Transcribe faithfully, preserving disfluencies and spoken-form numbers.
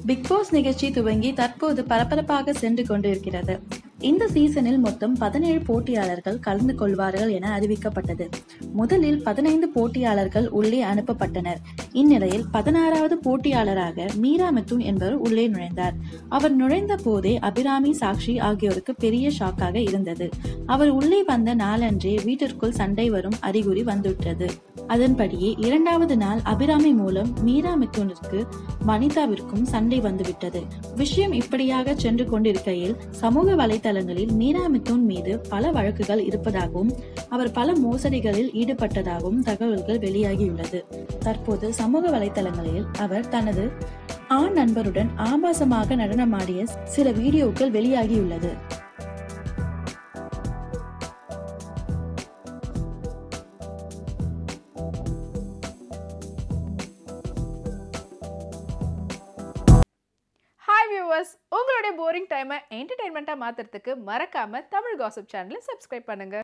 Big pass நிகழ்ச்சி துவங்கி தற்போது பரபரப்பாக சென்று கொண்டிருக்கிறது. இந்த சீசனில் மொத்தம் பதினேழு போட்டியாளர்கள் கலந்து கொள்வார்கள் என அறிவிக்கப்பட்டது. முதலில் பதினைந்து போட்டியாளர்கள் உள்ளே அனுப்பப்பட்டனர். இந்நிலையில் பதினாறாவது போட்டியாளராக மீரா மிதுன் என்பவர் உள்ளே நுழைந்தார். அவர் நுழைந்த போதே அபிராமி, சாக்ஷி ஆகியோருக்கு பெரிய ஷாக்காக இருந்தது. அவர் உள்ளே வந்த நாளன்றே வீட்டிற்குள் சண்டை வரும் அறிகுறி வந்துவிட்டது. அதன்படியே இரண்டாவது நாள் அபிராமி மூலம் மீரா மிதுனிற்கு வனிதாவிற்கும் சண்டை வந்துவிட்டது. விஷயம் இப்படியாக சென்று கொண்டிருக்கையில் சமூக வலைதளங்களில் மீரா மிதுன் மீது பல வழக்குகள் இருப்பதாகவும் அவர் பல மோசடிகளில் ஈடுபட்டதாகவும் தகவல்கள் வெளியாகியுள்ளது. தற்போது சமூக வலைதளங்களில் அவர் தனது ஆண் நண்பருடன் ஆபாசமாக நடனமாடிய சில வீடியோக்கள் வெளியாகியுள்ளது. உங்களுடைய போரிங் டைமை என்டர்டைன்மெண்ட்டாக மாற்றுறதுக்கு மறக்காமல் தமிழ் காசிப் சேனலை சப்ஸ்கிரைப் பண்ணுங்கள்.